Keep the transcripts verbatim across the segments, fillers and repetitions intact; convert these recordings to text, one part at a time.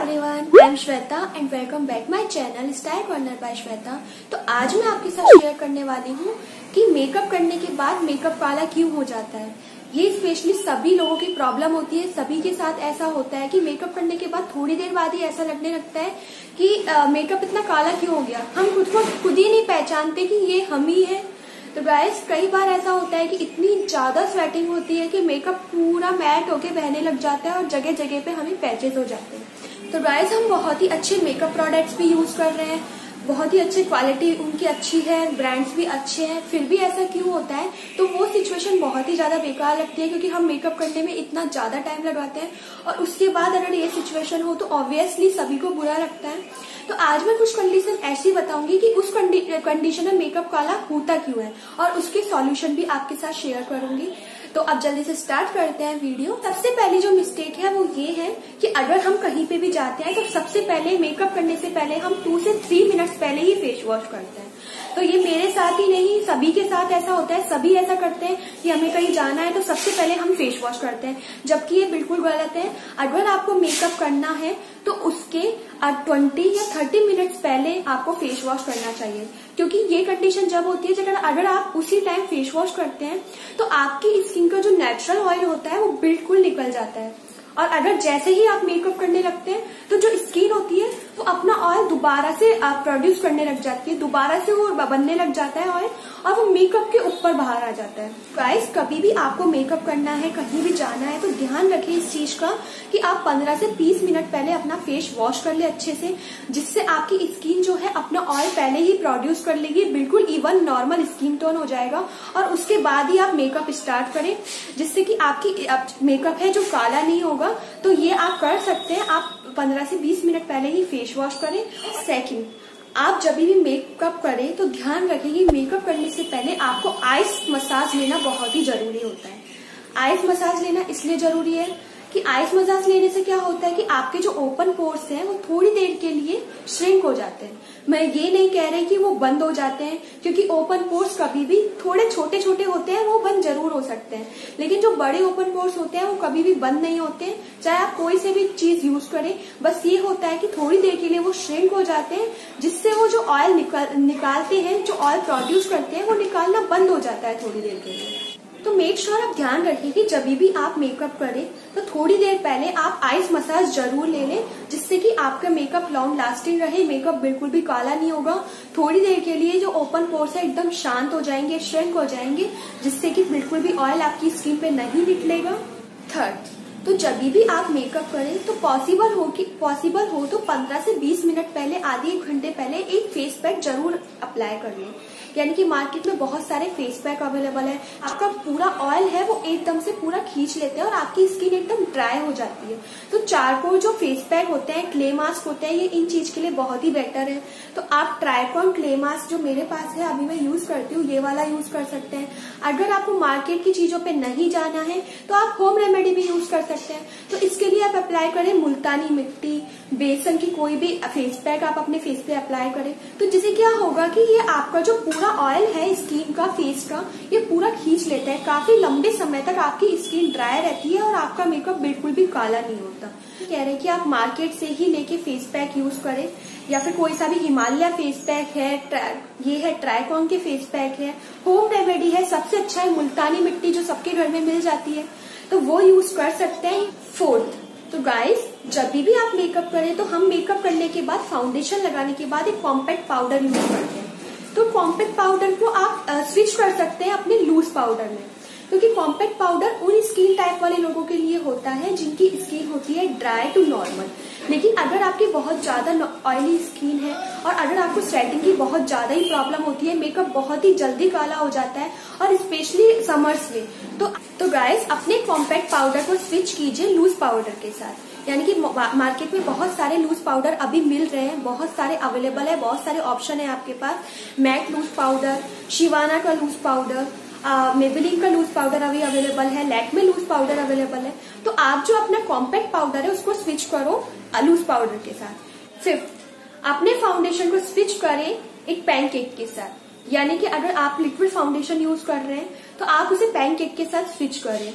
Everyone, I am Shweta and welcome back my channel style corner by Shweta. तो आज मैं आपके साथ शेयर करने वाली हूँ कि मेकअप करने के बाद मेकअप काला क्यों हो जाता है। ये स्पेशली सभी लोगों की प्रॉब्लम होती है, सभी के साथ ऐसा होता है कि मेकअप करने के बाद थोड़ी देर बाद ही ऐसा लगने लगता है कि आ, मेकअप इतना काला क्यों हो गया। हम खुद को खुद ही नहीं पहचानते कि ये हम ही है। तो गाइस कई बार ऐसा होता है कि इतनी ज्यादा स्वेटिंग होती है कि मेकअप पूरा मैट होके बहने लग जाता है और जगह जगह पे हमें पैचेस हो जाते हैं। तो गाइस हम बहुत ही अच्छे मेकअप प्रोडक्ट्स भी यूज कर रहे हैं, बहुत ही अच्छी क्वालिटी उनकी अच्छी है, ब्रांड्स भी अच्छे हैं, फिर भी ऐसा क्यों होता है। तो वो सिचुएशन बहुत ही ज्यादा बेकार लगती है क्योंकि हम मेकअप करने में इतना ज्यादा टाइम लगाते हैं और उसके बाद अगर ये सिचुएशन हो तो ऑब्वियसली सभी को बुरा लगता है। तो आज मैं कुछ कंडीशन ऐसी बताऊंगी कि उस कंडीशन में मेकअप काला होता क्यों है और उसके सॉल्यूशन भी आपके साथ शेयर करूंगी। तो अब जल्दी से स्टार्ट करते हैं वीडियो। सबसे पहली जो मिस्टेक है वो ये है कि अगर हम कहीं पे भी जाते हैं तो सबसे पहले मेकअप करने से पहले हम टू से थ्री मिनट्स पहले ही फेस वॉश करते हैं। तो ये मेरे साथ ही नहीं सभी के साथ ऐसा होता है, सभी ऐसा करते हैं कि हमें कहीं जाना है तो सबसे पहले हम फेस वॉश करते हैं, जबकि ये बिल्कुल गलत है। अगर आपको मेकअप करना है तो उसके ट्वेंटी या थर्टी मिनट्स पहले आपको फेस वॉश करना चाहिए, क्योंकि ये कंडीशन जब होती है जब अगर आप उसी टाइम फेस वॉश करते हैं तो आपकी स्किन का जो नेचुरल ऑयल होता है वो बिल्कुल निकल जाता है। और अगर जैसे ही आप मेकअप करने लगते हैं तो जो स्किन होती है वो अपना ऑयल दोबारा से आप प्रोड्यूस करने लग जाती है, दोबारा से वो बनने लग जाता है ऑयल और वो मेकअप के ऊपर बाहर आ जाता है। गाइस कभी भी आपको मेकअप करना है, कहीं भी जाना है तो ध्यान रखें इस चीज का कि आप पंद्रह से बीस मिनट पहले अपना फेस वॉश कर ले अच्छे से, जिससे आपकी स्किन जो है अपना ऑयल पहले ही प्रोड्यूस कर लेगी, बिल्कुल इवन नॉर्मल स्किन टोन हो जाएगा और उसके बाद ही आप मेकअप स्टार्ट करें, जिससे कि आपकी मेकअप है जो काला नहीं होगा। तो ये आप कर सकते हैं, आप पंद्रह से बीस मिनट पहले ही फेस वॉश करें। सेकंड, आप जब भी मेकअप करें तो ध्यान रखें कि मेकअप करने से पहले आपको आइस मसाज लेना बहुत ही जरूरी होता है। आइस मसाज लेना इसलिए जरूरी है कि आइस मसाज लेने से क्या होता है कि आपके जो ओपन पोर्स हैं वो थोड़ी देर के लिए श्रिंक हो जाते हैं। मैं ये नहीं कह रही कि वो बंद हो जाते हैं, क्योंकि ओपन पोर्स कभी भी थोड़े छोटे छोटे होते हैं, वो बंद जरूर हो सकते हैं, लेकिन जो बड़े ओपन पोर्स होते हैं वो कभी भी बंद नहीं होते हैं, चाहे आप कोई से भी चीज यूज करें। बस ये होता है कि थोड़ी देर के लिए वो श्रिंक हो जाते हैं, जिससे वो जो ऑयल निकाल निकालते हैं, जो ऑयल प्रोड्यूस करते हैं वो निकालना बंद हो जाता है थोड़ी देर के लिए। तो मेक श्योर आप ध्यान रखें कि जब भी आप मेकअप करें तो थोड़ी देर पहले आप आइस मसाज जरूर ले लें, जिससे कि आपका मेकअप लॉन्ग लास्टिंग रहे, मेकअप बिल्कुल भी काला नहीं होगा। थोड़ी देर के लिए जो ओपन पोर्स है एकदम शांत हो जाएंगे, श्रिंक हो जाएंगे, जिससे कि बिल्कुल भी ऑयल आपकी स्किन पे नहीं निकलेगा। थर्ड, तो जब भी आप मेकअप करें तो पॉसिबल हो कि पॉसिबल हो तो पंद्रह से बीस मिनट पहले, आधे एक घंटे पहले एक फेस पैक जरूर अप्लाई कर लें। यानी कि मार्केट में बहुत सारे फेस पैक अवेलेबल है, आपका पूरा ऑयल है वो एकदम से पूरा खींच लेते हैं और आपकी स्किन एकदम ड्राई हो जाती है। तो चारकोल जो फेस पैक होते हैं, क्ले मास्क होते हैं, ये इन चीज के लिए बहुत ही बेटर है। तो आप ट्राइकॉन क्ले मास्क जो मेरे पास है, अभी मैं यूज करती हूँ, ये वाला यूज कर सकते हैं। अगर आपको मार्केट की चीजों पे नहीं जाना है तो आप होम रेमेडी भी यूज कर सकते हैं। तो इसके लिए आप अप्लाई करें मुल्तानी मिट्टी, बेसन की कोई भी फेस पैक आप अपने फेस पे अप्लाई करें। तो जिससे क्या होगा कि ये आपका जो पूरा ऑयल है स्किन का, फेस का, ये पूरा खींच लेता है, काफी लंबे समय तक आपकी स्किन ड्राई रहती है और आपका मेकअप बिल्कुल भी काला नहीं होता। कह रहे हैं कि आप मार्केट से ही लेके फेस पैक यूज करें, या फिर कोई सा भी हिमालय फेस पैक है, ये है ट्राइकॉन के फेस पैक है, होम रेमेडी है, सबसे अच्छा है मुल्तानी मिट्टी जो सबके घर में मिल जाती है, तो वो यूज कर सकते हैं। फोर्थ, तो गाइस जब भी आप मेकअप करें तो हम मेकअप करने के बाद, फाउंडेशन लगाने के बाद एक कॉम्पैक्ट पाउडर यूज करते हैं। तो कॉम्पैक्ट पाउडर को आप स्विच कर सकते हैं अपने लूज पाउडर में, क्योंकि कॉम्पैक्ट पाउडर उन स्किन टाइप वाले लोगों के लिए होता है जिनकी स्किन होती है ड्राई टू नॉर्मल। लेकिन अगर आपकी बहुत ज्यादा ऑयली स्किन है और अगर आपको स्वेटिंग की बहुत ज्यादा ही प्रॉब्लम होती है, मेकअप बहुत ही जल्दी काला हो जाता है और स्पेशली समर्स में, तो तो गाइस अपने कॉम्पैक्ट पाउडर को स्विच कीजिए लूज पाउडर के साथ। यानी कि मार्केट में बहुत सारे लूज पाउडर अभी मिल रहे हैं, बहुत सारे अवेलेबल है, बहुत सारे ऑप्शन है आपके पास। मैट लूज पाउडर, शिवाना का लूज पाउडर, मेबेलिन का लूज पाउडर अभी अवेलेबल है, लैक्मे लूज पाउडर अवेलेबल है। तो आप जो अपना कॉम्पैक्ट पाउडर है उसको स्विच करो लूज पाउडर के साथ। फिफ्थ, अपने फाउंडेशन को स्विच करें एक पैनकेक के साथ। यानी कि अगर आप लिक्विड फाउंडेशन यूज कर रहे हैं तो आप उसे पैनकेक के साथ स्विच करें।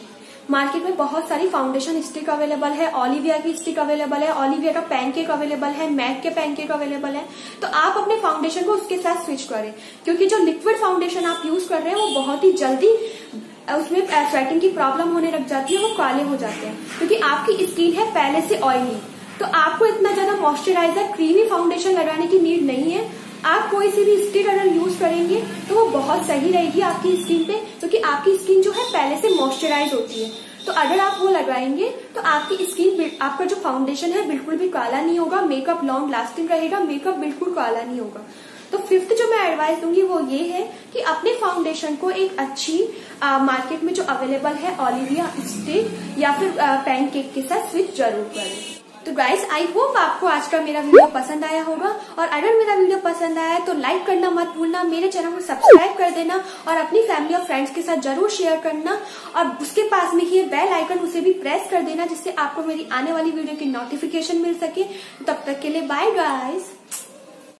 मार्केट में बहुत सारी फाउंडेशन स्टिक अवेलेबल है, ओलिविया की स्टिक अवेलेबल है, ओलिविया का पैनकेक अवेलेबल है, मैक के पैनकेक अवेलेबल है। तो आप अपने फाउंडेशन को उसके साथ स्विच करें, क्योंकि जो लिक्विड फाउंडेशन आप यूज कर रहे हैं वो बहुत ही जल्दी उसमें स्वेटिंग की प्रॉब्लम होने लग जाती है, वो काले हो जाते हैं, क्योंकि आपकी स्किन है पहले से ऑयली। तो आपको इतना ज्यादा मॉइस्चराइजर क्रीमी फाउंडेशन लगाने की नीड नहीं है। आप कोई सी भी स्टिक अगर यूज करेंगे तो वो बहुत सही रहेगी आपकी स्किन पे, क्योंकि आपकी स्किन जो है पहले से मॉइस्चराइज होती है। तो अगर आप वो लगाएंगे तो आपकी स्किन, आपका जो फाउंडेशन है बिल्कुल भी काला नहीं होगा, मेकअप लॉन्ग लास्टिंग रहेगा, मेकअप बिल्कुल काला नहीं होगा। तो फिफ्थ जो मैं एडवाइस दूंगी वो ये है कि अपने फाउंडेशन को एक अच्छी आ, मार्केट में जो अवेलेबल है ओलिविया स्टिक या फिर पैनकेक के साथ स्विच जरूर करें। तो गाइस, आई होप आपको आज का मेरा वीडियो पसंद आया होगा, और अगर मेरा वीडियो पसंद आया है तो लाइक करना मत भूलना, मेरे चैनल को सब्सक्राइब कर देना और अपनी फैमिली और फ्रेंड्स के साथ जरूर शेयर करना, और उसके पास में ही बेल आइकन उसे भी प्रेस कर देना, जिससे आपको मेरी आने वाली वीडियो की नोटिफिकेशन मिल सके। तब तक के लिए बाय गाइस।